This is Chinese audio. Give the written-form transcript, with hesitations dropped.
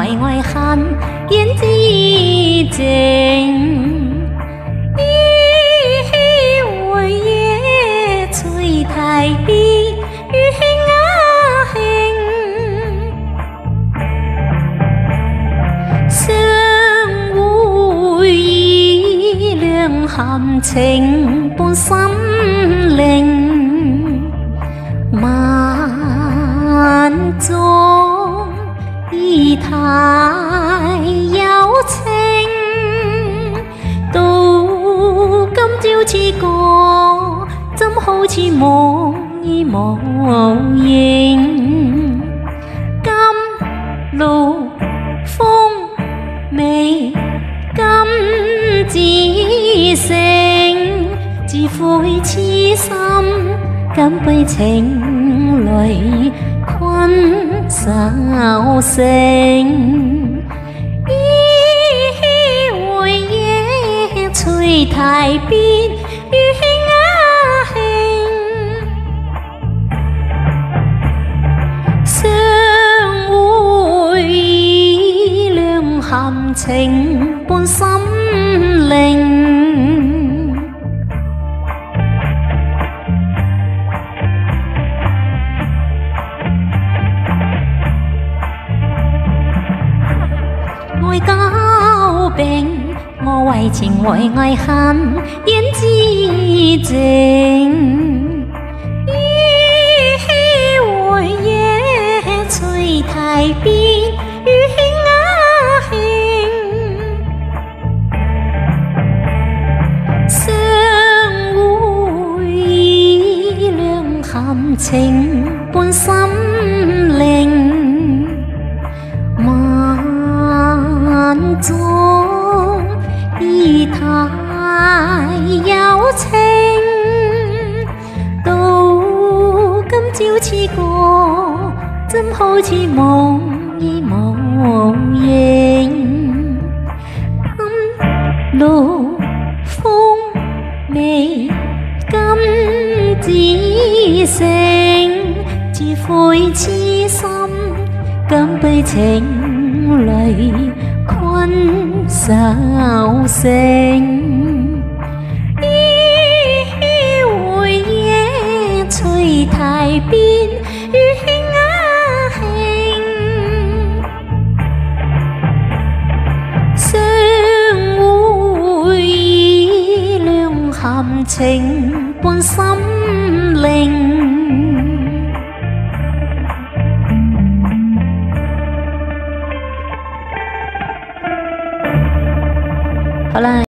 愛恨演之情。回夜隨提別與雅興，相會意兩含情伴心靈。萬種意態有情，到今朝似個，怎好似夢已無影？甘露風味甘至誠，自悔痴心。感悲情淚困愁成，回夜隨提別與雅興，相會意兩含情伴心靈。愛交並，我為情為愛恨演之情。回夜隨提別與雅興，相會意兩含情伴心靈。萬種意態有情，到今朝似個，怎好似夢已無影？甘露風味甘至誠，自悔痴心，感悲情淚困愁成。回夜隨提別與雅興，相會意兩含情伴心靈。好啦。